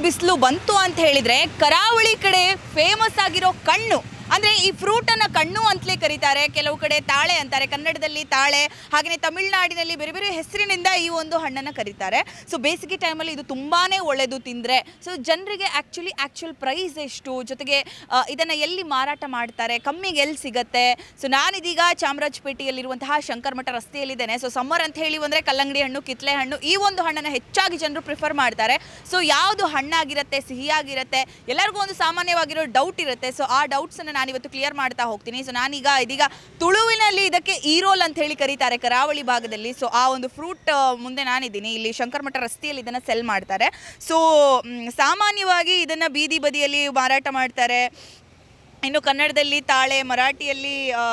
ಬಿಸಿಲು ಬಂತು ಅಂತ ಹೇಳಿದ್ರೆ ಕರಾವಳಿ ಕಡೆ ಫೇಮಸ್ ಆಗಿರೋ ಕಣ್ಣು ಅಂದರೆ ಈ ಫ್ರೂಟನ್ನು ಕಣ್ಣು ಅಂತಲೇ ಕರೀತಾರೆ. ಕೆಲವು ಕಡೆ ತಾಳೆ ಅಂತಾರೆ, ಕನ್ನಡದಲ್ಲಿ ತಾಳೆ, ಹಾಗೆಯೇ ತಮಿಳುನಾಡಿನಲ್ಲಿ ಬೇರೆ ಬೇರೆ ಹೆಸರಿನಿಂದ ಈ ಒಂದು ಹಣ್ಣನ್ನು ಕರೀತಾರೆ. ಸೊ ಬೇಸಿಗೆ ಟೈಮಲ್ಲಿ ಇದು ತುಂಬಾ ಒಳ್ಳೆಯದು ತಿಂದರೆ. ಸೊ ಜನರಿಗೆ ಆ್ಯಕ್ಚುಲ್ ಪ್ರೈಸ್ ಎಷ್ಟು, ಜೊತೆಗೆ ಇದನ್ನು ಎಲ್ಲಿ ಮಾರಾಟ ಮಾಡ್ತಾರೆ, ಕಮ್ಮಿಗೆ ಎಲ್ಲಿ ಸಿಗುತ್ತೆ. ಸೊ ನಾನಿದೀಗ ಚಾಮರಾಜಪೇಟೆಯಲ್ಲಿರುವಂತಹ ಶಂಕರಮಠ ರಸ್ತೆಯಲ್ಲಿದ್ದೇನೆ. ಸೊ ಸಮ್ಮರ್ ಅಂತ ಹೇಳಿ ಬಂದರೆ ಕಲ್ಲಂಗಡಿ ಹಣ್ಣು, ಕಿತ್ತಳೆ ಹಣ್ಣು, ಈ ಒಂದು ಹಣ್ಣನ್ನು ಹೆಚ್ಚಾಗಿ ಜನರು ಪ್ರಿಫರ್ ಮಾಡ್ತಾರೆ. ಸೊ ಯಾವುದು ಹಣ್ಣಾಗಿರುತ್ತೆ, ಸಿಹಿಯಾಗಿರುತ್ತೆ, ಎಲ್ಲರಿಗೂ ಒಂದು ಸಾಮಾನ್ಯವಾಗಿರೋ ಡೌಟ್ ಇರುತ್ತೆ. ಸೊ ಆ ಡೌಟ್ಸನ್ನು ನಾನಿವತ್ತು ಕ್ಲಿಯರ್ ಮಾಡ್ತಾ ಹೋಗ್ತೀನಿ. ಸೊ ಇದೀಗ ತುಳುವಿನಲ್ಲಿ ಇದಕ್ಕೆ ಈರೋಲ್ ಅಂತ ಹೇಳಿ ಕರೀತಾರೆ ಕರಾವಳಿ ಭಾಗದಲ್ಲಿ. ಸೊ ಆ ಒಂದು ಫ್ರೂಟ್ ಮುಂದೆ ನಾನಿದ್ದೀನಿ. ಇಲ್ಲಿ ಶಂಕರಮಠ ರಸ್ತೆಯಲ್ಲಿ ಇದನ್ನು ಸೆಲ್ ಮಾಡ್ತಾರೆ. ಸೊ ಸಾಮಾನ್ಯವಾಗಿ ಇದನ್ನು ಬೀದಿ ಬದಿಯಲ್ಲಿ ಮಾರಾಟ ಮಾಡ್ತಾರೆ. ಇನ್ನು ಕನ್ನಡದಲ್ಲಿ ತಾಳೆ, ಮರಾಠಿಯಲ್ಲಿ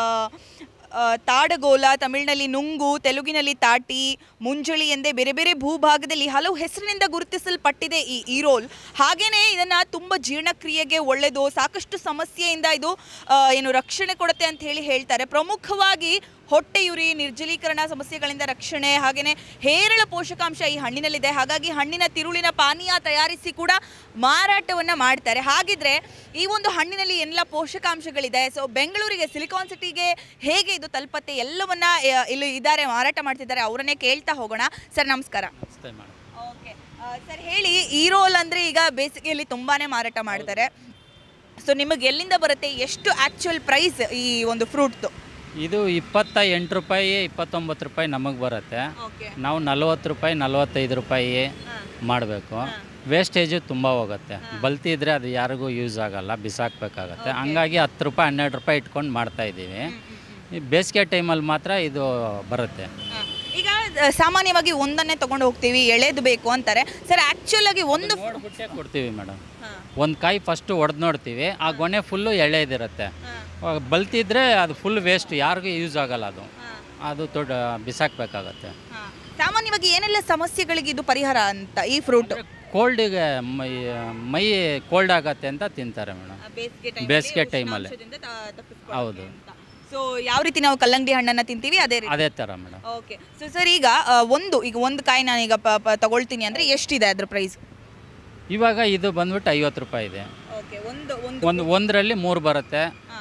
ತಾಡಗೋಲ, ತಮಿಳಿನಲ್ಲಿ ನುಂಗು, ತೆಲುಗಿನಲ್ಲಿ ತಾಟಿ, ಮುಂಜಳಿ ಎಂದೇ ಬೇರೆ ಬೇರೆ ಭೂಭಾಗದಲ್ಲಿ ಹಲವು ಹೆಸರಿನಿಂದ ಗುರುತಿಸಲ್ಪಟ್ಟಿದೆ ಈ ಈರೋಲ್. ಹಾಗೆಯೇ ಇದನ್ನು ತುಂಬ ಜೀರ್ಣಕ್ರಿಯೆಗೆ ಒಳ್ಳೆಯದು, ಸಾಕಷ್ಟು ಸಮಸ್ಯೆಯಿಂದ ಇದು ರಕ್ಷಣೆ ಕೊಡುತ್ತೆ ಅಂತ ಹೇಳ್ತಾರೆ. ಪ್ರಮುಖವಾಗಿ ಹೊಟ್ಟೆಯುರಿ, ನಿರ್ಜಲೀಕರಣ ಸಮಸ್ಯೆಗಳಿಂದ ರಕ್ಷಣೆ, ಹಾಗೆಯೇ ಹೇರಳ ಪೋಷಕಾಂಶ ಈ ಹಣ್ಣಿನಲ್ಲಿದೆ. ಹಾಗಾಗಿ ಹಣ್ಣಿನ ತಿರುಳಿನ ಪಾನೀಯ ತಯಾರಿಸಿ ಕೂಡ ಮಾರಾಟವನ್ನು ಮಾಡ್ತಾರೆ. ಹಾಗಿದ್ರೆ ಈ ಒಂದು ಹಣ್ಣಿನಲ್ಲಿ ಎಲ್ಲ ಪೋಷಕಾಂಶಗಳಿದೆ. ಸೊ ಬೆಂಗಳೂರಿಗೆ, ಸಿಲಿಕಾನ್ ಸಿಟಿಗೆ ಹೇಗೆ ಇದು ತಲುಪತ್ತೆ ಎಲ್ಲವನ್ನ ಇಲ್ಲಿ ಇದ್ದಾರೆ, ಮಾರಾಟ ಮಾಡ್ತಿದ್ದಾರೆ, ಅವರನ್ನೇ ಕೇಳ್ತಾ ಹೋಗೋಣ. ಸರ್ ನಮಸ್ಕಾರ. ಓಕೆ ಸರ್, ಹೇಳಿ, ಈರೋಲ್ ಅಂದರೆ ಈಗ ಬೇಸಿಗೆಯಲ್ಲಿ ತುಂಬಾ ಮಾರಾಟ ಮಾಡ್ತಾರೆ. ಸೊ ನಿಮಗೆ ಎಲ್ಲಿಂದ ಬರುತ್ತೆ, ಎಷ್ಟು ಆ್ಯಕ್ಚುಯಲ್ ಪ್ರೈಸ್ ಈ ಒಂದು ಫ್ರೂಟ್ದು? ಇದು 28 ರೂಪಾಯಿ, 29 ರೂಪಾಯಿ ನಮಗೆ ಬರುತ್ತೆ. ನಾವು 40 ರೂಪಾಯಿ, 45 ರೂಪಾಯಿ ಮಾಡಬೇಕು. ವೇಸ್ಟೇಜು ತುಂಬ ಹೋಗುತ್ತೆ. ಬಲ್ತಿದ್ರೆ ಅದು ಯಾರಿಗೂ ಯೂಸ್ ಆಗಲ್ಲ, ಬಿಸಾಕಬೇಕಾಗತ್ತೆ. ಹಂಗಾಗಿ 10 ರೂಪಾಯಿ, 12 ರೂಪಾಯಿ ಇಟ್ಕೊಂಡು ಮಾಡ್ತಾಯಿದ್ದೀವಿ. ಈ ಬೇಸಿಗೆ ಟೈಮಲ್ಲಿ ಮಾತ್ರ ಇದು ಬರುತ್ತೆ. ಈಗ ಸಾಮಾನ್ಯವಾಗಿ ಒಂದನ್ನೇ ತೊಗೊಂಡು ಹೋಗ್ತೀವಿ, ಎಳೆದು ಬೇಕು ಅಂತಾರೆ. ಸರ್ ಆ್ಯಕ್ಚುಲ್ ಆಗಿ ಒಂದು ನೋಡ್ಬಿಟ್ಟೆ ಕೊಡ್ತೀವಿ ಮೇಡಮ್. ಒಂದು ಕಾಯಿ ಫಸ್ಟು ಹೊಡೆದು ನೋಡ್ತೀವಿ, ಆ ಗೊನೆ ಫುಲ್ಲು ಎಳೆದಿರುತ್ತೆ. ಬಲ್ತಿದ್ರೆ ಅದು ಫುಲ್ ವೇಸ್ಟ್, ಯಾರಿಗೂ ಯೂಸ್ ಆಗಲ್ಲ. ಅದು ದೊಡ್ಡ ಬಿಸಾಕಬೇಕಾಗತ್ತೆ. ಸಾಮಾನ್ಯವಾಗಿ ಏನೆಲ್ಲ ಸಮಸ್ಯೆಗಳಿಗೆ ಇದು ಪರಿಹಾರ ಅಂತ ಈ ಫ್ರೂಟ್? ಕೋಲ್ಡಿಗೆ ಮೈ ಕೋಲ್ಡ್ ಆಗತ್ತೆ ಅಂತ ತಿಂತಾರೆ ಮೇಡಮ್ ಬೇಸಿಗೆ ಟೈಮಲ್ಲಿ. ಹೌದು. ಸೊ ಯಾವ ರೀತಿ ನಾವು ಕಲ್ಲಂಗಡಿ ಹಣ್ಣನ್ನು ತಿಂತೀವಿ ಅದೇ ಥರ ಮೇಡಮ್. ಓಕೆ. ಸೊ ಸರ್ ಈಗ ಒಂದು ಕಾಯಿ ನಾನೀಗ ತಗೊಳ್ತೀನಿ ಅಂದರೆ ಎಷ್ಟಿದೆ ಅದ್ರ ಪ್ರೈಸ್? ಇವಾಗ ಇದು ಬಂದ್ಬಿಟ್ಟು 50 ರೂಪಾಯಿ ಇದೆ. ಒಂದರಲ್ಲಿ 3 ಬರುತ್ತೆ.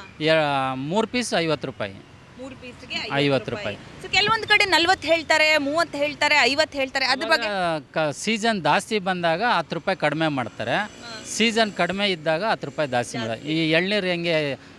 3 ಪೀಸ್ 50 ರೂಪಾಯಿ. 3 ಪೀಸ್ಗೆ 50 ರೂಪಾಯಿ. ಸೊ ಕೆಲವೊಂದು ಕಡೆ 40 ಹೇಳ್ತಾರೆ, 30 ಹೇಳ್ತಾರೆ, 50 ಹೇಳ್ತಾರೆ. ಅದ್ರ ಬಗ್ಗೆ ಸೀಸನ್ ಜಾಸ್ತಿ ಬಂದಾಗ 10 ರೂಪಾಯಿ ಕಡಿಮೆ ಮಾಡ್ತಾರೆ. ಸೀಸನ್ ಕಡಿಮೆ ಇದ್ದಾಗ 10 ರೂಪಾಯಿ ಜಾಸ್ತಿ ಮಾಡ್ತಾರೆ. ಈ ಎಳ್ನೀರು ಹೆಂಗೆ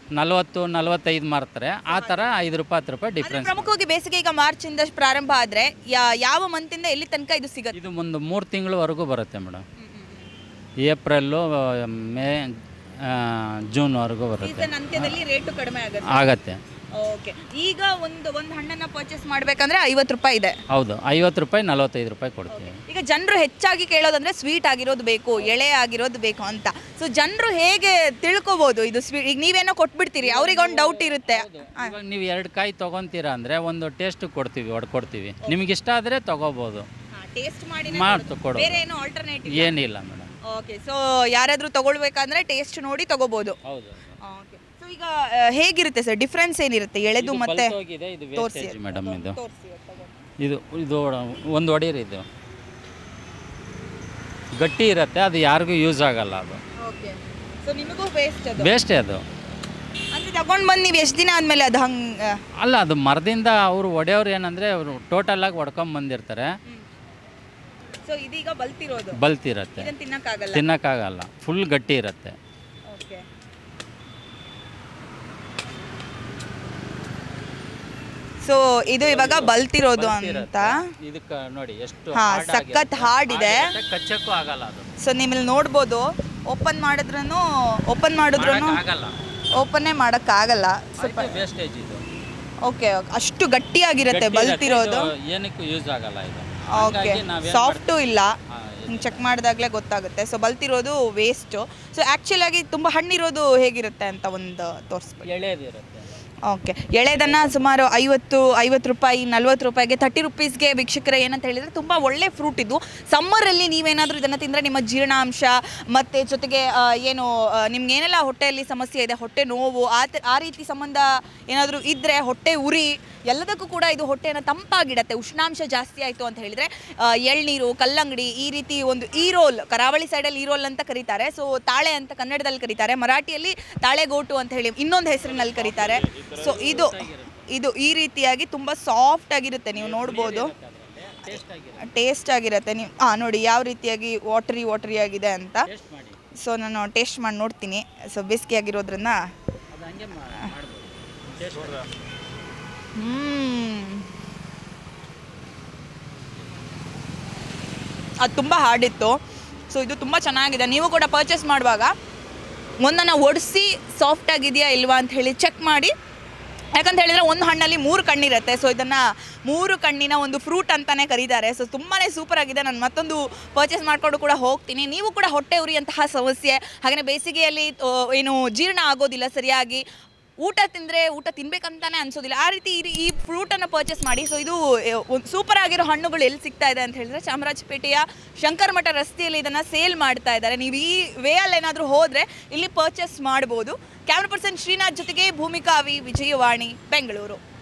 40-45 ಮಾರ್ತಾರೆ, ಆ ಥರ 5 ರೂಪಾಯಿ 10 ರೂಪಾಯಿ ಡಿಫ್ರೆನ್ಸ್. ಪ್ರಮುಖವಾಗಿ ಬೇಸಿಗೆ ಈಗ ಮಾರ್ಚಿಂದ ಪ್ರಾರಂಭ ಆದರೆ ಯಾವ ಮಂತಿಂದ ಎಲ್ಲಿ ತನಕ ಇದು ಸಿಗುತ್ತೆ? ಇದು ಒಂದು 3 ತಿಂಗಳವರೆಗೂ ಬರುತ್ತೆ ಮೇಡಮ್. ಏಪ್ರಿಲ್ಲು, ಮೇ, ಜೂನ್ವರೆಗೂ ಬರುತ್ತೆ. ಅಂತ್ಯದಲ್ಲಿ ರೇಟು ಕಡಿಮೆ ಆಗತ್ತೆ. ಓಕೆ. ಈಗ ಒಂದು ಹಣ್ಣನ್ನು ಪರ್ಚೇಸ್ ಮಾಡಬೇಕಂದ್ರೆ 50 ರೂಪಾಯಿ ಇದೆ. ಹೌದು, 50 ರೂಪಾಯಿ, 45 ರೂಪಾಯಿ ಕೊಡ್ತೀವಿ. ಈಗ ಜನರು ಹೆಚ್ಚಾಗಿ ಕೇಳೋದಂದ್ರೆ ಸ್ವೀಟ್ ಆಗಿರೋದು ಬೇಕು, ಎಳೆ ಆಗಿರೋದು ಬೇಕು ಅಂತ. ಸೊ ಜನರು ಹೇಗೆ ತಿಳ್ಕೊಬೋದು ಇದು ಸ್ವೀಟ್? ಈಗ ನೀವೇನೋ ಕೊಟ್ಬಿಡ್ತೀರಿ, ಅವ್ರಿಗೆ ಒಂದು ಡೌಟ್ ಇರುತ್ತೆ. ಇವಾಗ ನೀವು 2 ಕಾಯಿ ತೊಗೊತೀರಾ ಅಂದರೆ ಒಂದು ಟೇಸ್ಟ್ ಕೊಡ್ತೀವಿ, ಹೊಡ್ಕೊಡ್ತೀವಿ. ನಿಮ್ಗೆ ಇಷ್ಟ ಆದರೆ ತೊಗೋಬೋದು, ಟೇಸ್ಟ್ ಮಾಡಿ ಕೊಡೋದು. ಬೇರೆ ಏನು ಆಲ್ಟರ್ನೇಟಿವ್ ಏನಿಲ್ಲ ಮೇಡಮ್. ಓಕೆ. ಸೊ ಯಾರಾದರೂ ತಗೊಳ್ಬೇಕಂದ್ರೆ ಟೇಸ್ಟ್ ನೋಡಿ ತಗೋಬೋದು. ಹೌದು. ಓಕೆ. ಸೊ ಈಗ ಹೇಗಿರುತ್ತೆ ಸರ್, ಡಿಫ್ರೆನ್ಸ್ ಏನಿರುತ್ತೆ ಎಳೆದು ಮತ್ತೆ ತೋರಿಸಿ ಮೇಡಮ್? ಇದು ಒಂದು ಹೊಡೀರಿ, ಇದು ಗಟ್ಟಿ ಇರುತ್ತೆ, ಅದು ಯಾರಿಗೂ ಯೂಸ್ ಆಗಲ್ಲ. ಅದು ಓಕೆ. ಸೊ ನಿಮಗೂ ವೇಸ್ಟೇ ಅದು. ಅಂದರೆ ತಗೊಂಡು ಬಂದು ನೀವು ಎಷ್ಟು ದಿನ ಆದಮೇಲೆ ಅದು ಹಂಗೆ ಅಲ್ಲ, ಅದು ಮರದಿಂದ ಅವರು ಒಡೆಯವ್ರು ಏನಂದರೆ ಅವರು ಟೋಟಲಾಗಿ ಹೊಡ್ಕೊಂಬಂದಿರ್ತಾರೆ. ಸೊ ಇದೀಗ ಬಲ್ತಿರುತ್ತೆ, ತಿನ್ನಕ್ಕಾಗಲ್ಲ, ಫುಲ್ ಗಟ್ಟಿ ಇರುತ್ತೆ. ಓಕೆ. ಸೊ ಇದು ಇವಾಗ ಬಲ್ತಿರೋದು ಅಂತ. ಇದಕ್ಕೆ ನೋಡಿ ಎಷ್ಟು ಸಖತ್ ಹಾರ್ಡ್ ಇದೆ, ಕಚ್ಚಕ್ಕೂ ಆಗಲ್ಲ ಅದು. ಸೊ ನಿಮ್ಮಲ್ಲಿ ನೋಡ್ಬೋದು, ಓಪನ್ ಮಾಡಿದ್ರೂ ಓಪನ್ನೇ ಮಾಡೋಕ್ಕಾಗಲ್ಲ. ಸ್ವಲ್ಪ ವೇಸ್ಟೇಜ್ ಇದು. ಓಕೆ. ಅಷ್ಟು ಗಟ್ಟಿಯಾಗಿರುತ್ತೆ ಬಲ್ತಿರೋದು, ಏನಕ್ಕೂ ಯೂಸ್ ಆಗಲ್ಲ ಇದು. ಓಕೆ. ಸಾಫ್ಟು ಇಲ್ಲ, ಚೆಕ್ ಮಾಡಿದಾಗಲೇ ಗೊತ್ತಾಗುತ್ತೆ. ಸೊ ಬಲ್ತಿರೋದು ವೇಸ್ಟು. ಸೊ ಆ್ಯಕ್ಚುಲಾಗಿ ತುಂಬ ಹಣ್ಣಿರೋದು ಹೇಗಿರುತ್ತೆ ಅಂತ ಒಂದು ತೋರಿಸ್ಬೇಕು. ಎಳೆದಿರುತ್ತೆ. ಓಕೆ. ಎಳೆದನ್ನು ಸುಮಾರು 50 ರೂಪಾಯಿ, 40 ರೂಪಾಯಿಗೆ, 30 ರುಪೀಸ್ಗೆ ವೀಕ್ಷಕರೇ ಏನಂತ ಹೇಳಿದರೆ ತುಂಬ ಒಳ್ಳೆ ಫ್ರೂಟ್ ಇದು. ಸಮ್ಮರಲ್ಲಿ ನೀವೇನಾದರೂ ಇದನ್ನು ತಿಂದರೆ ನಿಮ್ಮ ಜೀರ್ಣಾಂಶ ಮತ್ತು ಜೊತೆಗೆ ಏನು ನಿಮ್ಗೇನೆಲ್ಲ ಹೊಟ್ಟೆಯಲ್ಲಿ ಸಮಸ್ಯೆ ಇದೆ, ಹೊಟ್ಟೆ ನೋವು, ಆ ರೀತಿ ಸಂಬಂಧ ಏನಾದರೂ ಇದ್ದರೆ, ಹೊಟ್ಟೆ ಉರಿ, ಎಲ್ಲದಕ್ಕೂ ಕೂಡ ಇದು ಹೊಟ್ಟೆಯನ್ನು ತಂಪಾಗಿಡತ್ತೆ. ಉಷ್ಣಾಂಶ ಜಾಸ್ತಿ ಆಯಿತು ಅಂತ ಹೇಳಿದರೆ ಎಳ್ನೀರು, ಕಲ್ಲಂಗಡಿ, ಈ ರೀತಿ ಒಂದು ಈರೋಲ್, ಕರಾವಳಿ ಸೈಡಲ್ಲಿ ಈರೋಲ್ ಅಂತ ಕರೀತಾರೆ. ಸೊ ತಾಳೆ ಅಂತ ಕನ್ನಡದಲ್ಲಿ ಕರೀತಾರೆ, ಮರಾಠಿಯಲ್ಲಿ ತಾಳೆಗೋಟು ಅಂತ ಹೇಳಿ ಇನ್ನೊಂದು ಹೆಸರಿನಲ್ಲಿ ಕರೀತಾರೆ. ಸೊ ಇದು ಈ ರೀತಿಯಾಗಿ ತುಂಬ ಸಾಫ್ಟ್ ಆಗಿರುತ್ತೆ, ನೀವು ನೋಡ್ಬೋದು. ಟೇಸ್ಟ್ ಆಗಿರುತ್ತೆ. ನೀವು ನೋಡಿ ಯಾವ ರೀತಿಯಾಗಿ ವಾಟರಿ ಆಗಿದೆ ಅಂತ. ಸೊ ನಾನು ಟೇಸ್ಟ್ ಮಾಡಿ ನೋಡ್ತೀನಿ. ಸೊ ಬೇಸಿಗೆ ಆಗಿರೋದ್ರಿಂದ ಅದು ತುಂಬ ಹಾರ್ಡಿತ್ತು. ಸೊ ಇದು ತುಂಬ ಚೆನ್ನಾಗಿದೆ. ನೀವು ಕೂಡ ಪರ್ಚೇಸ್ ಮಾಡುವಾಗ ಒಂದನ್ನು ಒಡಿಸಿ ಸಾಫ್ಟ್ ಆಗಿದೆಯಾ ಇಲ್ವಾ ಅಂತ ಹೇಳಿ ಚೆಕ್ ಮಾಡಿ. ಯಾಕಂತ ಹೇಳಿದರೆ ಒಂದು ಹಣ್ಣಲ್ಲಿ 3 ಕಣ್ಣಿರುತ್ತೆ. ಸೊ ಇದನ್ನು 3 ಕಣ್ಣಿನ ಒಂದು ಫ್ರೂಟ್ ಅಂತಲೇ ಕರೀತಾರೆ. ಸೊ ತುಂಬಾ ಸೂಪರ್ ಆಗಿದೆ. ನಾನು ಮತ್ತೊಂದು ಪರ್ಚೇಸ್ ಮಾಡಿಕೊಂಡು ಕೂಡ ಹೋಗ್ತೀನಿ. ನೀವು ಕೂಡ ಹೊಟ್ಟೆ ಉರಿಯಂತಹ ಸಮಸ್ಯೆ, ಹಾಗೆಯೇ ಬೇಸಿಗೆಯಲ್ಲಿ ಏನು ಜೀರ್ಣ ಆಗೋದಿಲ್ಲ ಸರಿಯಾಗಿ, ಊಟ ತಿಂದರೆ ಊಟ ತಿನ್ಬೇಕಂತಾನೆ ಅನ್ಸೋದಿಲ್ಲ, ಆ ರೀತಿ ಈ ಫ್ರೂಟನ್ನು ಪರ್ಚೇಸ್ ಮಾಡಿ. ಸೊ ಇದು ಸೂಪರ್ ಆಗಿರೋ ಹಣ್ಣುಗಳು ಎಲ್ಲಿ ಸಿಗ್ತಾ ಇದೆ ಅಂತ ಹೇಳಿದ್ರೆ ಚಾಮರಾಜಪೇಟೆಯ ಶಂಕರಮಠ ರಸ್ತೆಯಲ್ಲಿ ಇದನ್ನು ಸೇಲ್ ಮಾಡ್ತಾ ಇದ್ದಾರೆ. ನೀವು ಈ ವೇಯಲ್ಲಿ ಏನಾದರೂ ಹೋದರೆ ಇಲ್ಲಿ ಪರ್ಚೇಸ್ ಮಾಡ್ಬೋದು. ಕ್ಯಾಮ್ರಾ ಪರ್ಸನ್ ಶ್ರೀನಾಥ್ ಜೊತೆಗೆ ಭೂಮಿಕಾ ವಿ, ವಿಜಯವಾಣಿ, ಬೆಂಗಳೂರು.